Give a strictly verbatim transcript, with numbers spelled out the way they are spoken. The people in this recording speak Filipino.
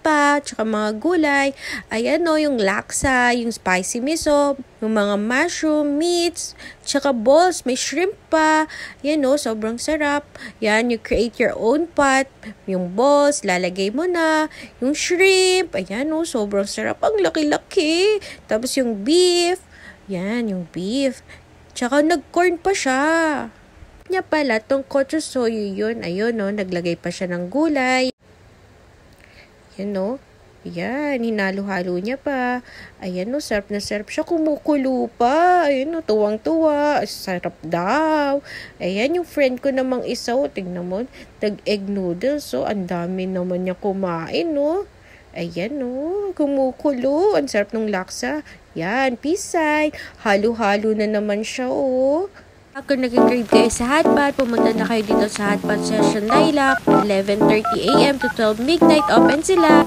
pa, tsaka mga gulay. Ayan o, yung laksa, yung spicy miso, yung mga mushroom, meats, tsaka balls, may shrimp pa. Yan o, sobrang sarap. Yan, you create your own pot. Yung balls, lalagay mo na. Yung shrimp, ayan o, sobrang sarap. Ang laki-laki. Tapos yung beef, yan, yung beef. Tsaka nag-corn pa siya. Niya pala, tong kotsusoyo yun. Ayun o, naglagay pa siya ng gulay. Yan o. Ayan, hinalo-halo niya pa. Ayan o, sarap na sarap siya. Kumukulo pa. Ayan o, tuwang-tuwa. Sarap daw. Ayan, yung friend ko namang isa o. Tingnan mo, tag-egg noodles o. Ang dami naman niya kumain o. Ayan o, kumukulo. Ang sarap ng laksa. Yan, peace sign. Halo-halo na naman siya o. Kung nag-grade kayo sa Hotpot, pumunta na kayo dito sa Hotpot Session Lilac. eleven thirty a m to twelve midnight, open sila.